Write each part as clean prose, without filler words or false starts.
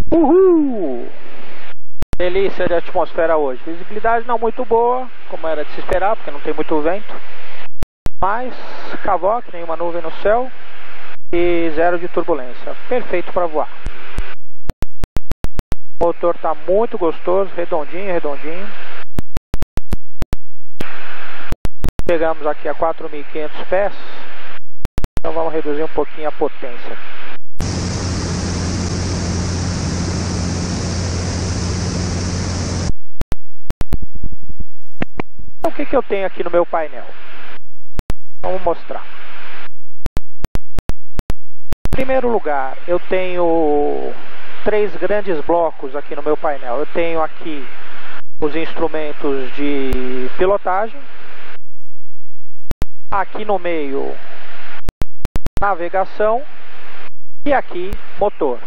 Uhul! Delícia de atmosfera hoje. Visibilidade não muito boa, como era de se esperar, porque não tem muito vento. Mas cavoque, nenhuma nuvem no céu e zero de turbulência. Perfeito para voar. O motor está muito gostoso, redondinho, redondinho. Chegamos aqui a 4.500 pés. Então vamos reduzir um pouquinho a potência. Então, o que eu tenho aqui no meu painel? Vamos mostrar. Em primeiro lugar, eu tenho 3 grandes blocos aqui no meu painel. Eu tenho aqui os instrumentos de pilotagem. Aqui no meio, navegação. E aqui, motor.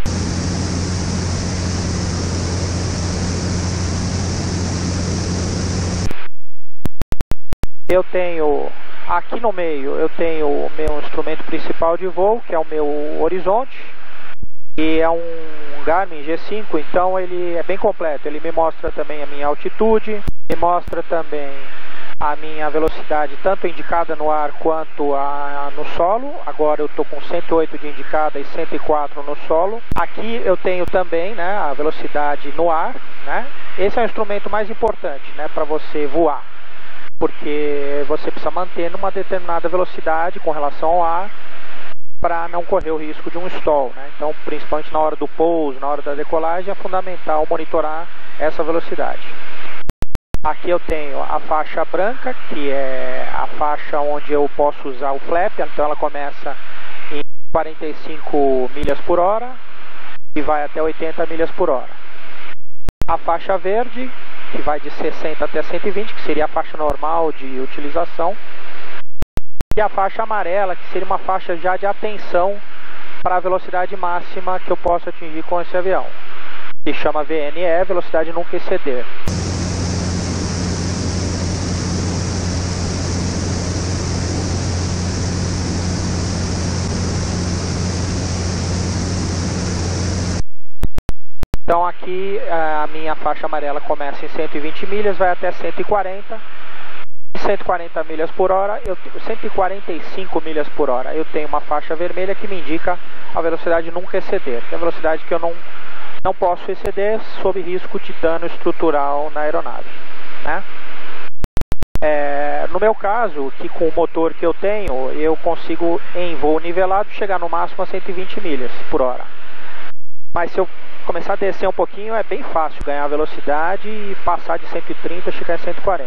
Eu tenho, aqui no meio, eu tenho o meu instrumento principal de voo, que é o meu horizonte. E é um Garmin G5, então ele é bem completo. Ele me mostra também a minha altitude, me mostra também a minha velocidade, tanto indicada no ar quanto no solo. Agora eu estou com 108 de indicada e 104 no solo. Aqui eu tenho também, né, a velocidade no ar, né? Esse é o instrumento mais importante, né, para você voar, porque você precisa manter numa determinada velocidade com relação ao ar para não correr o risco de um stall, né? Então, principalmente na hora do pouso, na hora da decolagem, é fundamental monitorar essa velocidade. Aqui eu tenho a faixa branca, que é a faixa onde eu posso usar o flap, então ela começa em 45 milhas por hora e vai até 80 milhas por hora. A faixa verde, que vai de 60 até 120, que seria a faixa normal de utilização. E a faixa amarela, que seria uma faixa já de atenção para a velocidade máxima que eu posso atingir com esse avião, que chama VNE, velocidade nunca exceder. Então aqui a minha faixa amarela começa em 120 milhas, vai até 140. 140 milhas por hora, 145 milhas por hora. Eu tenho uma faixa vermelha que me indica a velocidade nunca exceder, que é a velocidade que eu não posso exceder sob risco de dano estrutural na aeronave, né? No meu caso, que com o motor que eu tenho, eu consigo em voo nivelado chegar no máximo a 120 milhas por hora. Mas se eu começar a descer um pouquinho, é bem fácil ganhar velocidade e passar de 130 e chegar em 140.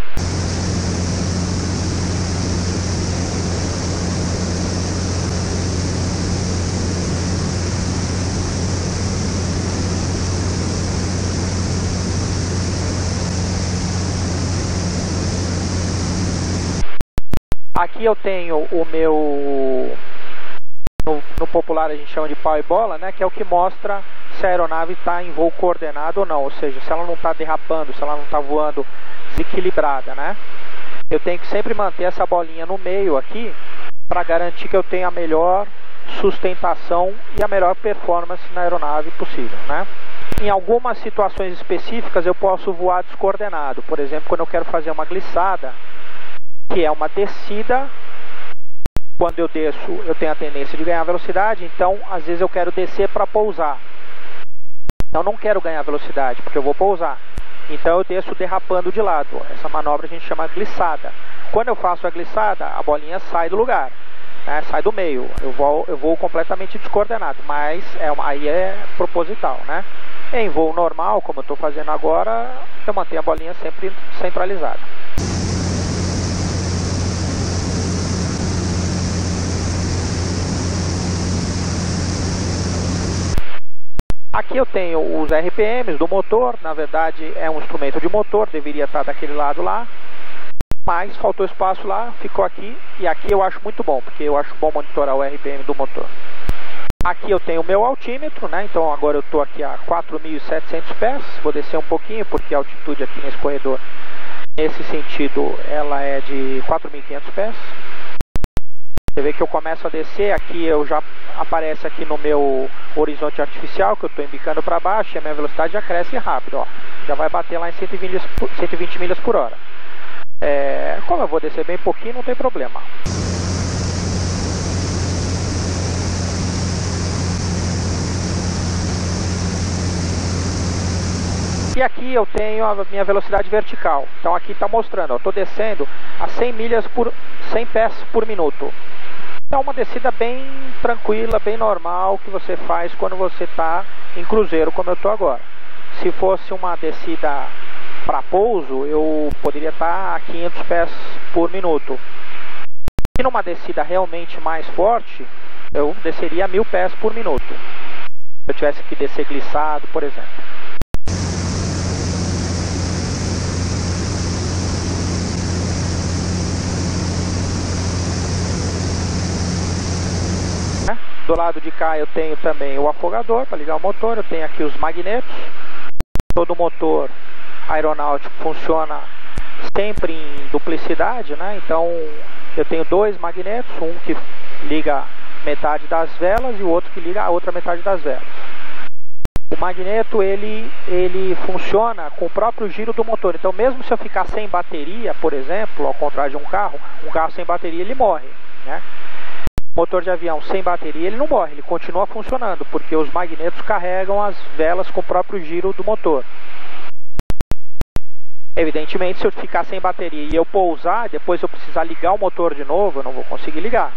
Aqui eu tenho o meu, no popular a gente chama de pau e bola, né, que é o que mostra se a aeronave está em voo coordenado ou não, ou seja, se ela não está derrapando, se ela não está voando desequilibrada, né. Eu tenho que sempre manter essa bolinha no meio aqui para garantir que eu tenha a melhor sustentação e a melhor performance na aeronave possível, né. Em algumas situações específicas eu posso voar descoordenado, por exemplo, quando eu quero fazer uma glissada, que é uma descida. Quando eu desço, eu tenho a tendência de ganhar velocidade, então às vezes eu quero descer para pousar. Então não quero ganhar velocidade, porque eu vou pousar. Então eu desço derrapando de lado. Essa manobra a gente chama de glissada. Quando eu faço a glissada, a bolinha sai do lugar, né? Sai do meio. Eu vou completamente descoordenado, mas aí é proposital, né? Em voo normal, como eu estou fazendo agora, eu mantenho a bolinha sempre centralizada. Aqui eu tenho os RPMs do motor, na verdade é um instrumento de motor, deveria estar daquele lado lá, mas faltou espaço lá, ficou aqui, e aqui eu acho muito bom, porque eu acho bom monitorar o RPM do motor. Aqui eu tenho o meu altímetro, né? Então agora eu estou aqui a 4.700 pés, vou descer um pouquinho, porque a altitude aqui nesse corredor, nesse sentido, ela é de 4.500 pés. Você vê que eu começo a descer, aqui eu já aparece aqui no meu horizonte artificial, que eu estou embicando para baixo, e a minha velocidade já cresce rápido, ó. Já vai bater lá em 120 milhas por hora. Como eu vou descer bem pouquinho, não tem problema. E aqui eu tenho a minha velocidade vertical. Então aqui está mostrando, eu estou descendo a 100 pés por minuto. É uma descida bem tranquila, bem normal, que você faz quando você está em cruzeiro, como eu estou agora. Se fosse uma descida para pouso, eu poderia estar a 500 pés por minuto. E numa descida realmente mais forte, eu desceria a 1000 pés por minuto. Se eu tivesse que descer glissado, por exemplo. Do lado de cá eu tenho também o afogador para ligar o motor, eu tenho aqui os magnetos. Todo motor aeronáutico funciona sempre em duplicidade, né? Então eu tenho dois magnetos, um que liga metade das velas e o outro que liga a outra metade das velas. O magneto ele funciona com o próprio giro do motor, então mesmo se eu ficar sem bateria, por exemplo, ao contrário de um carro sem bateria ele morre, né? Motor de avião sem bateria ele não morre, ele continua funcionando, porque os magnetos carregam as velas com o próprio giro do motor. Evidentemente, se eu ficar sem bateria e eu pousar, depois eu precisar ligar o motor de novo, eu não vou conseguir ligar.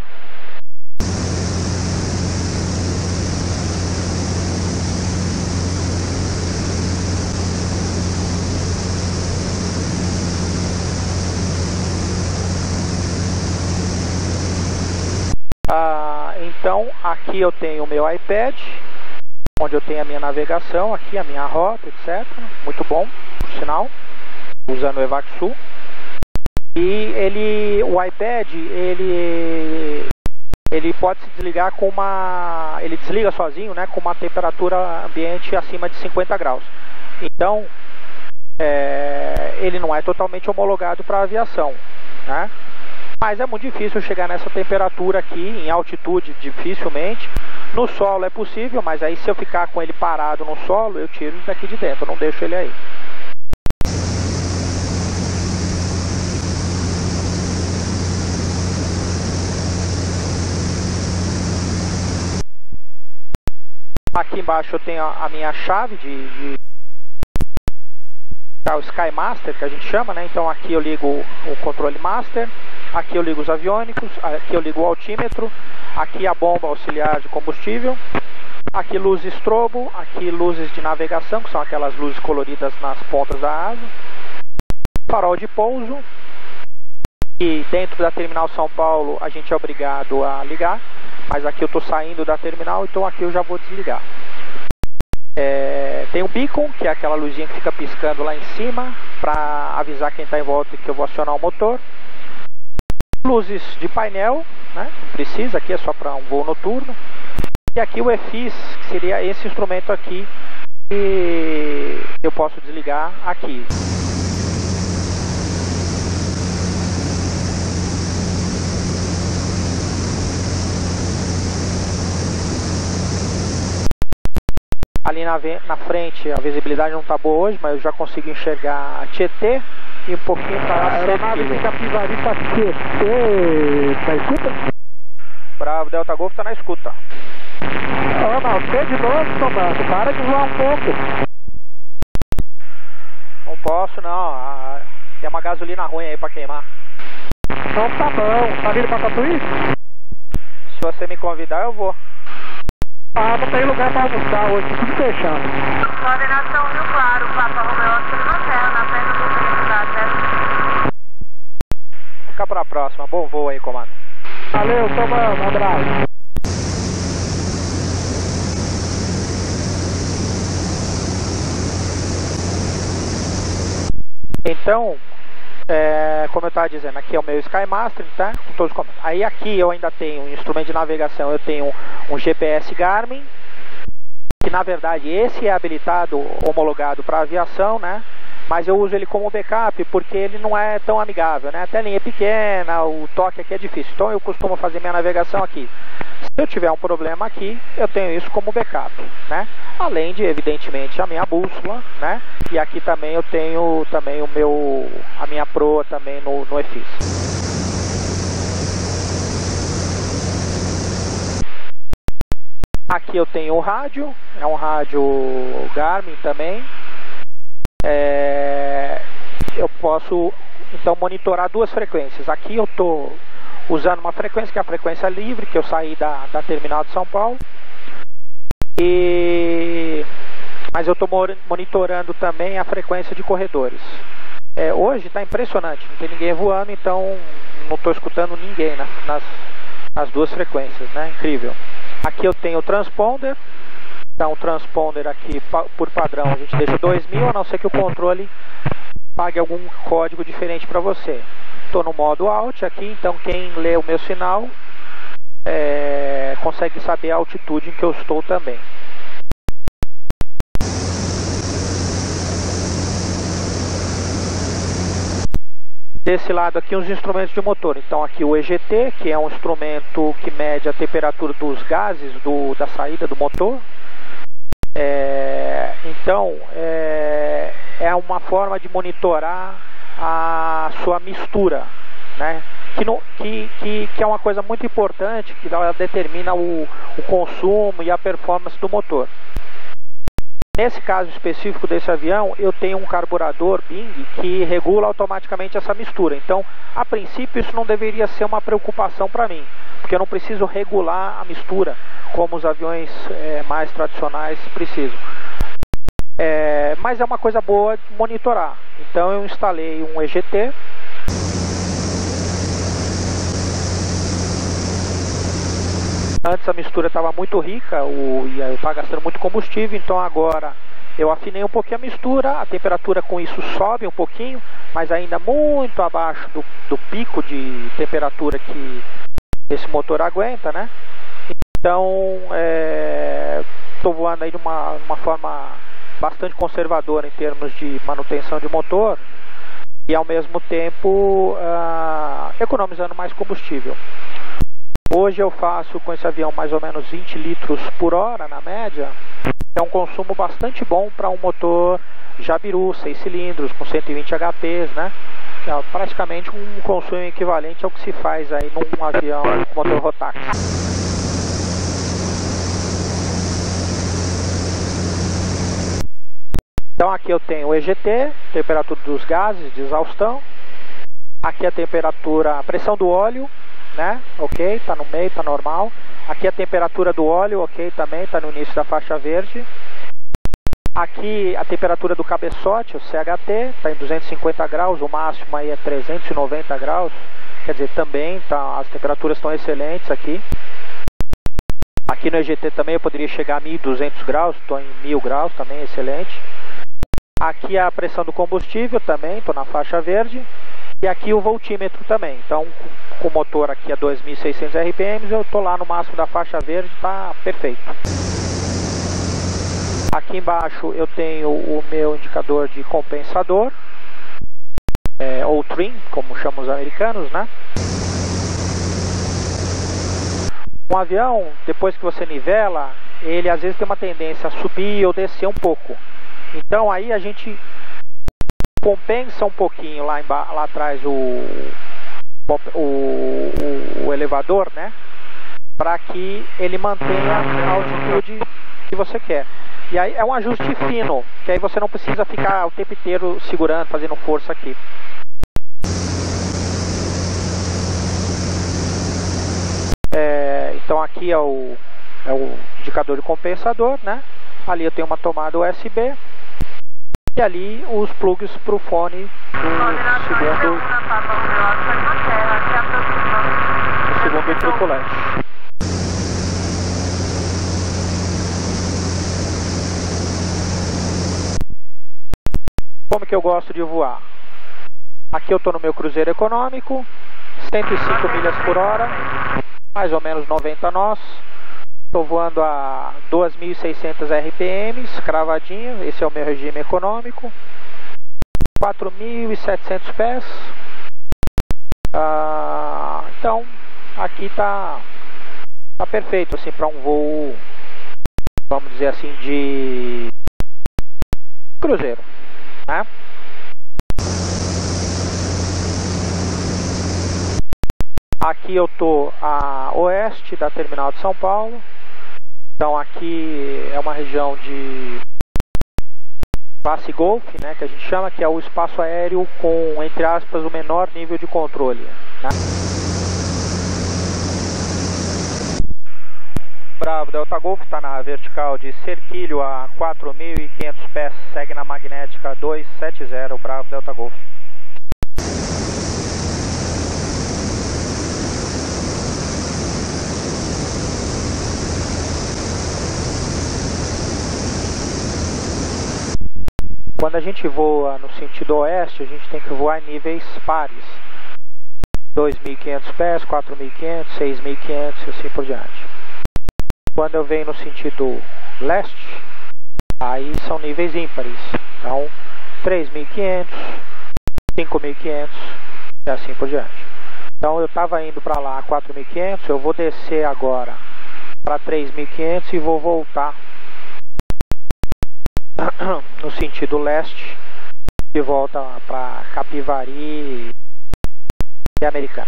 Então aqui eu tenho o meu iPad, onde eu tenho a minha navegação, aqui a minha rota, etc. Muito bom, por sinal, usando o EVACSUL. E o iPad, ele pode se desligar com ele desliga sozinho, né, com uma temperatura ambiente acima de 50 graus. Então, ele não é totalmente homologado para aviação, né? Mas é muito difícil chegar nessa temperatura aqui, em altitude dificilmente. No solo é possível, mas aí se eu ficar com ele parado no solo, eu tiro ele daqui de dentro, eu não deixo ele aí. Aqui embaixo eu tenho a minha chave o Sky Master, que a gente chama, né? Então aqui eu ligo o controle Master, aqui eu ligo os aviônicos, aqui eu ligo o altímetro, aqui a bomba auxiliar de combustível, aqui luz estrobo, aqui luzes de navegação, que são aquelas luzes coloridas nas pontas da asa, farol de pouso, e dentro da terminal São Paulo a gente é obrigado a ligar, mas aqui eu estou saindo da terminal, então aqui eu já vou desligar. Tem um beacon, que é aquela luzinha que fica piscando lá em cima para avisar quem está em volta que eu vou acionar o motor. Luzes de painel, né? Não precisa, aqui é só para um voo noturno. E aqui o EFIS, que seria esse instrumento aqui, que eu posso desligar aqui. Ali na frente a visibilidade não está boa hoje, mas eu já consigo enxergar a Tietê e um pouquinho para lá. Aeronave de Capivari para Tietê, tá escuta? Bravo, Delta Golf está na escuta. Ô, Maltê de novo, comando, para de voar um pouco. Não posso não, tem uma gasolina ruim aí para queimar. Então tá bom, tá vindo para Tatuí? Se você me convidar eu vou. Ah, não tem lugar para almoçar hoje, tudo fechando. Coordenação Rio Claro, Papa Romeu Oscar na Terra, na frente do centro da Terra. Fica para a próxima, bom voo aí, comando. Valeu, comando, um abraço. Então, como eu estava dizendo, aqui é o meu Sky Master, tá? Com todos os comandos. Aí aqui eu ainda tenho um instrumento de navegação, eu tenho um GPS Garmin, que na verdade esse é habilitado, homologado para aviação, né? mas eu uso ele como backup porque ele não é tão amigável, né? A telinha é pequena, o toque aqui é difícil, então eu costumo fazer minha navegação aqui. Se eu tiver um problema aqui, eu tenho isso como backup, né? Além de, evidentemente, a minha bússola, né? E aqui também eu tenho também a minha proa também no EFIS. Aqui eu tenho o rádio, é um rádio Garmin também. Eu posso então monitorar duas frequências. Aqui eu estou usando uma frequência que é a frequência livre, que eu saí da terminal de São Paulo. Mas eu estou monitorando também a frequência de corredores. Hoje está impressionante, não tem ninguém voando, então não estou escutando ninguém nas duas frequências, né? Incrível. Aqui eu tenho o transponder. Então o transponder aqui, por padrão, a gente deixa 2000, a não ser que o controle pague algum código diferente para você. Estou no modo Alt aqui, então quem lê o meu sinal consegue saber a altitude em que eu estou também. Desse lado aqui os instrumentos de motor. Então aqui o EGT, que é um instrumento que mede a temperatura dos gases da saída do motor. Então é uma forma de monitorar a sua mistura, né? Que é uma coisa muito importante, que ela determina o consumo e a performance do motor. Nesse caso específico desse avião, eu tenho um carburador Bing que regula automaticamente essa mistura. Então, a princípio, isso não deveria ser uma preocupação para mim, porque eu não preciso regular a mistura como os aviões mais tradicionais precisam. Mas é uma coisa boa de monitorar. Então, eu instalei um EGT. Antes a mistura estava muito rica e eu estava gastando muito combustível, então agora eu afinei um pouquinho a mistura, a temperatura com isso sobe um pouquinho, mas ainda muito abaixo do pico de temperatura que esse motor aguenta, né? Então estou voando aí de uma forma bastante conservadora em termos de manutenção de motor e ao mesmo tempo economizando mais combustível. Hoje eu faço com esse avião mais ou menos 20 litros por hora na média. É um consumo bastante bom para um motor Jabiru, 6 cilindros, com 120 HPs, né? É praticamente um consumo equivalente ao que se faz aí num avião com motor Rotax. Então aqui eu tenho o EGT, temperatura dos gases de exaustão. Aqui a temperatura, a pressão do óleo, né? Ok, está no meio, está normal. Aqui a temperatura do óleo, ok, também está no início da faixa verde. Aqui a temperatura do cabeçote, o CHT, está em 250 graus, o máximo aí é 390 graus. Quer dizer, também as temperaturas estão excelentes aqui. Aqui no EGT também eu poderia chegar a 1200 graus, estou em 1000 graus, também excelente. Aqui a pressão do combustível também, estou na faixa verde. E aqui o voltímetro também. Então, com o motor aqui a 2600 RPM, eu estou lá no máximo da faixa verde, está perfeito. Aqui embaixo eu tenho o meu indicador de compensador, ou trim, como chamam os americanos, né? Um avião, depois que você nivela, ele às vezes tem uma tendência a subir ou descer um pouco. Então aí a gente compensa um pouquinho lá atrás o elevador, né? Para que ele mantenha a altitude que você quer. E aí é um ajuste fino, que aí você não precisa ficar o tempo inteiro segurando, fazendo força aqui. Então aqui é o indicador de compensador, né? Ali eu tenho uma tomada USB. E ali os plugs para o fone do segundo tripulante. Como que eu gosto de voar? Aqui eu estou no meu cruzeiro econômico, 105 milhas por hora, mais ou menos 90 nós. Estou voando a 2.600 RPMs, cravadinho, esse é o meu regime econômico. 4.700 pés. Então aqui tá perfeito assim para um voo, vamos dizer assim, de cruzeiro, né? Aqui eu tô a oeste da terminal de São Paulo. Então aqui é uma região de classe Golf, né, que a gente chama, que é o espaço aéreo com, entre aspas, o menor nível de controle, né? Bravo Delta Golf está na vertical de Cerquilho a 4.500 pés, segue na magnética 270, Bravo Delta Golf. Quando a gente voa no sentido oeste, a gente tem que voar em níveis pares. 2.500 pés, 4.500, 6.500 e assim por diante. Quando eu venho no sentido leste, aí são níveis ímpares. Então, 3.500, 5.500 e assim por diante. Então eu estava indo para lá a 4.500, eu vou descer agora para 3.500 e vou voltar no sentido leste, de volta para Capivari e Americana.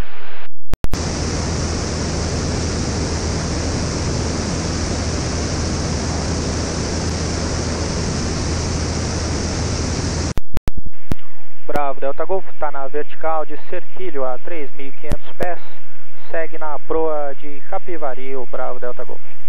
Bravo Delta Golf está na vertical de Cerquilho a 3.500 pés, segue na proa de Capivari, o Bravo Delta Golf.